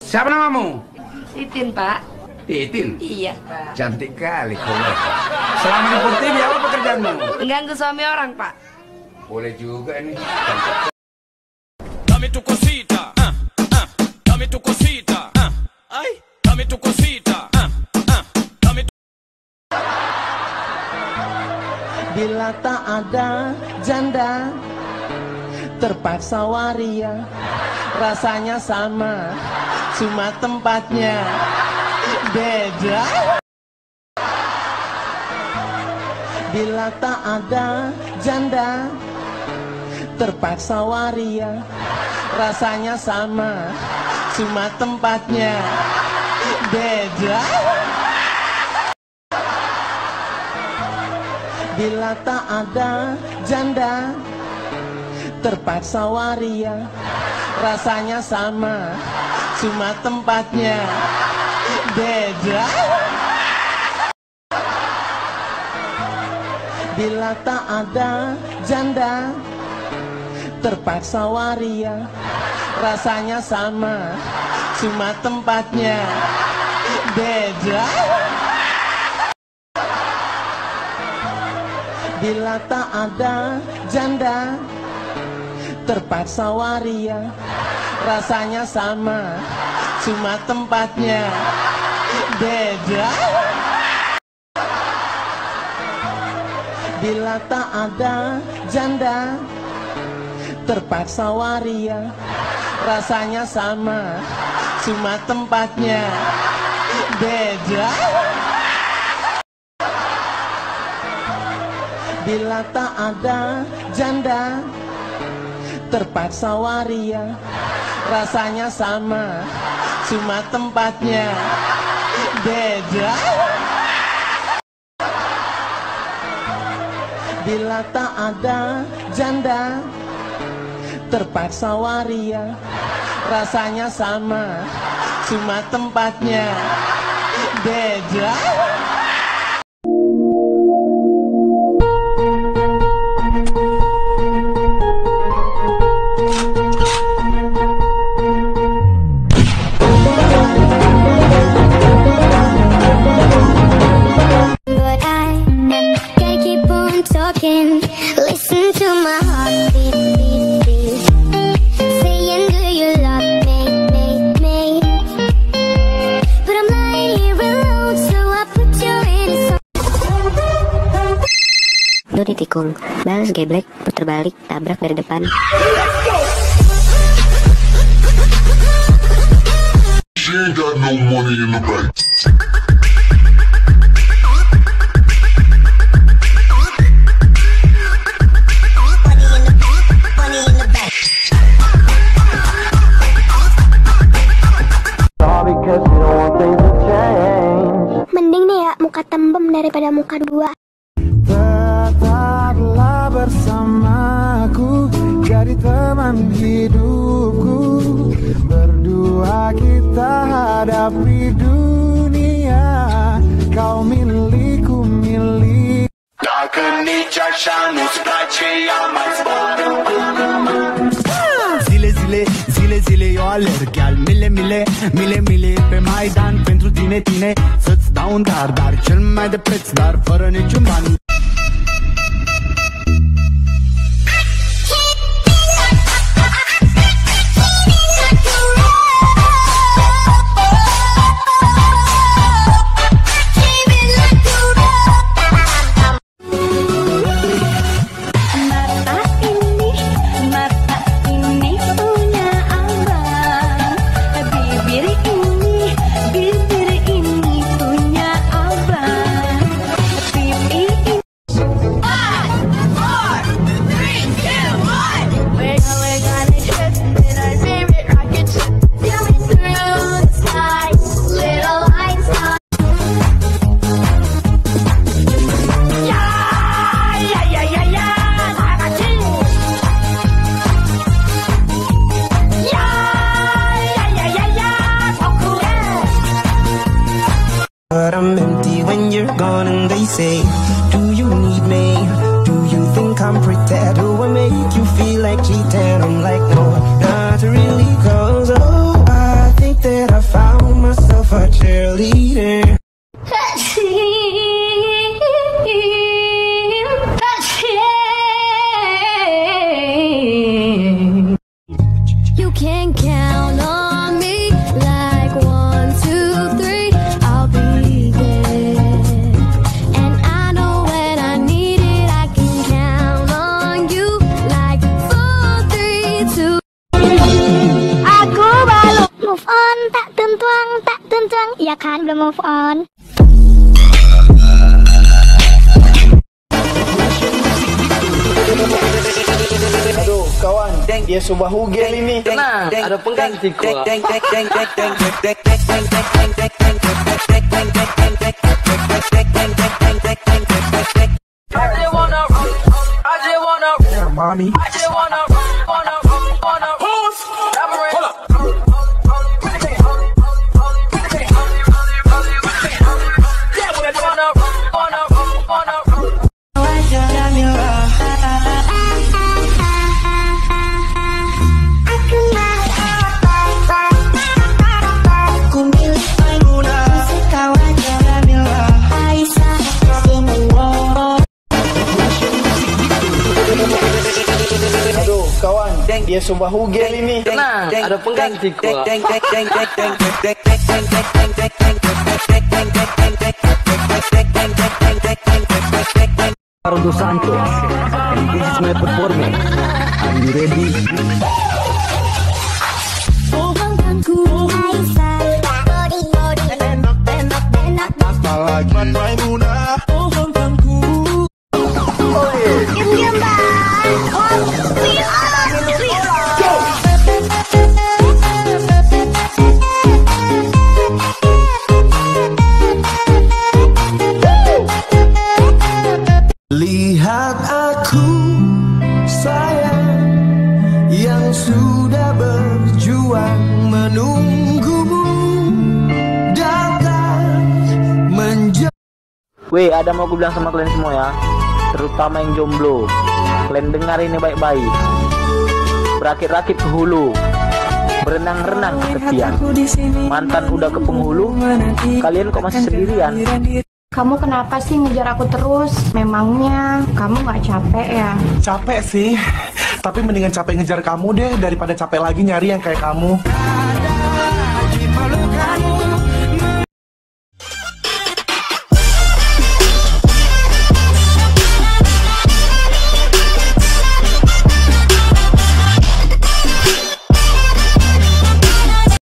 Siapa namamu? Titin, Pak. Titin? Iya, Pak. Cantik kali kau. Selama di Pur TV apa pekerjaanmu? Mengganggu suami orang, Pak. Boleh juga ini. Cantik. Dame tu cosita, dame tu cosita, ay, dame tu cosita, dame tu... Bila tak ada janda, terpaksa waria, rasanya sama, cuma tempatnya beda. Bila tak ada janda, terpaksa waria, rasanya sama, cuma tempatnya beda. Bila tak ada janda, terpaksa waria, rasanya sama, cuma tempatnya beda. Bila tak ada janda, terpaksa waria, rasanya sama, cuma tempatnya beda. Bila tak ada janda, terpaksa waria, rasanya sama, cuma tempatnya beda. Bila tak ada janda, terpaksa waria, rasanya sama, cuma tempatnya beda. Bila tak ada janda, terpaksa waria, rasanya sama, cuma tempatnya beda. Bila tak ada janda, terpaksa waria, rasanya sama, cuma tempatnya beda. Listen to my heart beat, beat, beat. Saying, do you love me, me? But I'm lying here alone, so I put you in a song. Lu ditikung, balas geblek, puter balik, tabrak dari depan. She ain't got no money in the bank. Mending nih ya muka tembem daripada muka dua. Tetaplah bersamaku, jadi teman hidupku. Berdua kita hadapi dunia. Kau milikku, milik. Zile, zile, eu alerg al mile pe Maidan pentru tine, să-ți dau un dar cel mai de preț, dar fără niciun ban. But I'm empty when you're gone and they say, do you need me? Do you think I'm pretty? Do I make you feel like cheating? I'm like, no, not really, cause oh, I think that I Iya kan, belum move on. Aduh kawan, dia subah hugel ini. Tenang, ada pengganti kok. Mommy. Aduh kawan, dia subah hugel ini. Tenang, ada pengganti kok. Dos Santos, and this is my performance. Are you ready? Apalagi Maimunah. Lihat aku sayang yang sudah berjuang menunggumu datang menjauh. Weh, ada mau gue bilang sama kalian semua ya, terutama yang jomblo. Kalian dengar ini baik-baik. Berakit-rakit ke hulu, berenang-renang ke tepian. Mantan udah ke penghulu, kalian kok masih sendirian? Kamu kenapa sih ngejar aku terus? Memangnya kamu gak capek ya? Capek sih, tapi mendingan capek ngejar kamu deh daripada capek lagi nyari yang kayak kamu.